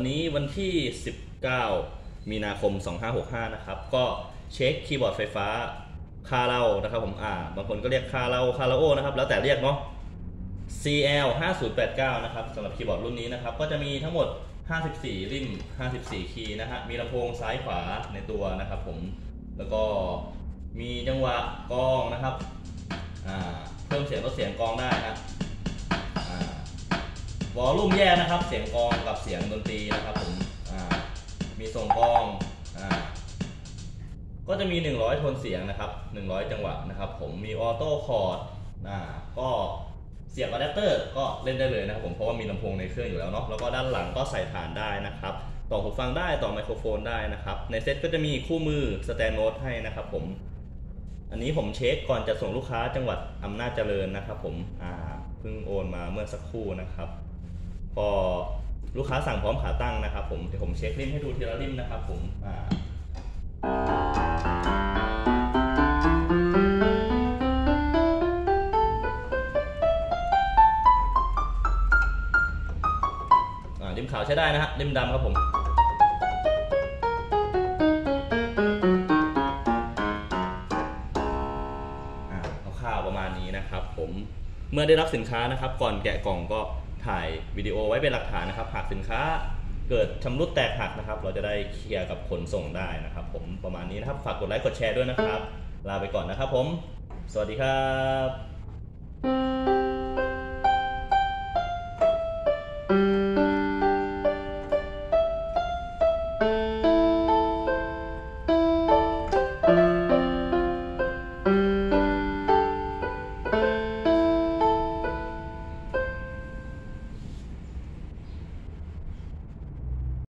วันนี้วันที่ 19 มีนาคม 2565 นะครับก็เช็คคีย์บอร์ดไฟฟ้าคาราโอนะครับผมบางคนก็เรียกคาราโอนะครับแล้วแต่เรียกเนาะ CL 5089นะครับสำหรับคีย์บอร์ดรุ่นนี้นะครับก็จะมีทั้งหมด54ริม54คีย์นะฮะมีลำโพงซ้ายขวาในตัวนะครับผมแล้วก็มีจังหวะกลองนะครับเพิ่มเสียงลดเสียงกลองได้นะวอลลุ่มแยกนะครับเสียงกลองกับเสียงดนตรีนะครับผมมีส่งกลองก็จะมี100โทนเสียงนะครับ100จังหวะนะครับผมมีออโต้คอร์ดก็เสียบอะแดปเตอร์ก็เล่นได้เลยนะครับผมเพราะว่ามีลำโพงในเครื่องอยู่แล้วเนาะแล้วก็ด้านหลังก็ใส่ฐานได้นะครับต่อหูฟังได้ต่อไมโครโฟนได้นะครับในเซ็ตก็จะมีคู่มือสแตนด์โน้ตให้นะครับผมอันนี้ผมเช็คก่อนจะส่งลูกค้าจังหวัดอำนาจเจริญนะครับผมเพิ่งโอนมาเมื่อสักครู่นะครับก็ลูกค้าสั่งพร้อมขาตั้งนะครับผมเดี๋ยวผมเช็คริมให้ดูทีละริมนะครับผมริมขาวใช้ได้นะฮะริมดำครับผมคร่าวๆประมาณนี้นะครับผมเมื่อได้รับสินค้านะครับก่อนแกะกล่องก็ถ่ายวิดีโอไว้เป็นหลักฐานนะครับหากสินค้าเกิดชำรุดแตกหักนะครับเราจะได้เคลียร์กับขนส่งได้นะครับผมประมาณนี้นะครับฝากกดไลค์กดแชร์ด้วยนะครับลาไปก่อนนะครับผมสวัสดีครับ